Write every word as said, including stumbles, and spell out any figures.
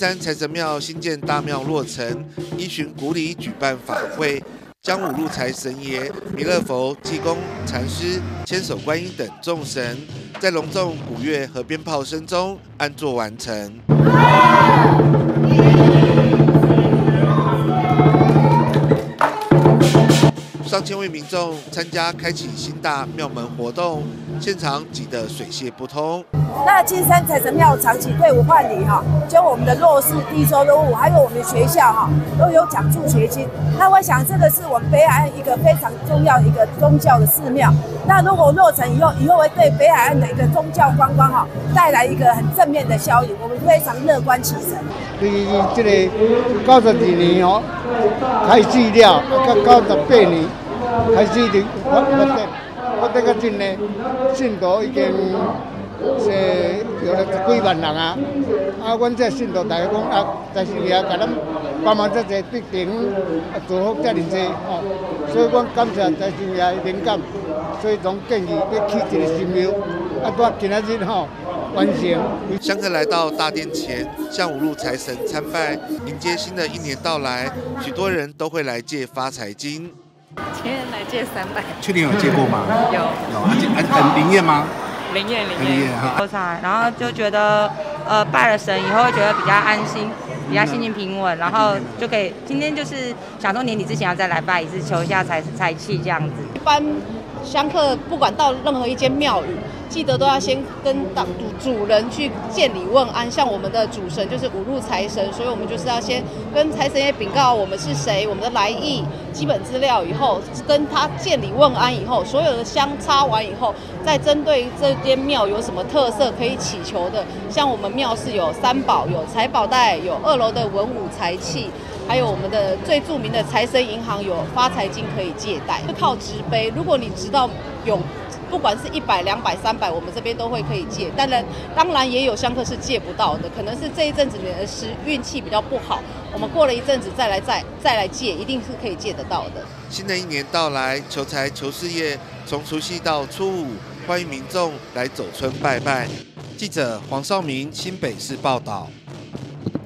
山财神庙新建大庙落成，依循古礼举办法会，将五路财神爷、弥勒佛、济公、禅师、千手观音等众神，在隆重鼓乐和鞭炮声中安坐完成。上千位民众参加开启新大庙门活动，现场挤得水泄不通。 那金山财神庙长期队伍办理哈，就我们的弱势低收入户，还有我们的学校哈，都有奖助学金。那我想这个是我们北海岸一个非常重要的一个宗教的寺庙。那如果落成以后，以后会对北海岸的一个宗教观光哈带来一个很正面的效应，我们非常乐观其成。 对这个九十二年哦开始了，到九十八年开始的发发展，发展到今呢，信徒已经是有了十几万人啊！啊，阮这信徒大家讲啊，财神爷甲咱帮忙遮济，必定啊祝福遮尔济哦。所以阮感谢财神爷的灵感，所以总建议要起一个神庙，啊，到今仔日吼完成。 香客来到大殿前，向五路财神参拜，迎接新的一年到来。许多人都会来借发财金。 前年来借三百， 去年有借过吗？ 有。 有啊，很很灵验吗？ 灵验灵验哈。 喝茶，然后就觉得，呃，拜了神以后会觉得比较安心，比较心情平稳，然后就可以今天就是想说年底之前要再来拜一次，求一下财财气这样子。 一般香客不管到任何一间庙宇，记得都要先跟当主人去见礼问安。像我们的主神就是五路财神，所以我们就是要先跟财神爷禀告我们是谁，我们的来意、基本资料，以后跟他见礼问安以后，所有的香插完以后，再针对这间庙有什么特色可以祈求的。像我们庙是有三宝，有财宝袋，有二楼的文武财气。还有我们的最著名的财神银行有发财金可以借贷，是靠直杯。如果你知道有，不管是一百、两百、三百，我们这边都会可以借。当然，当然也有香客是借不到的，可能是这一阵子你的时运气比较不好，我们过了一阵子再来再再来借，一定是可以借得到的。 新的一年到来，求财求事业，从除夕到初五，欢迎民众来走春拜拜。记者黄少明新北市报道。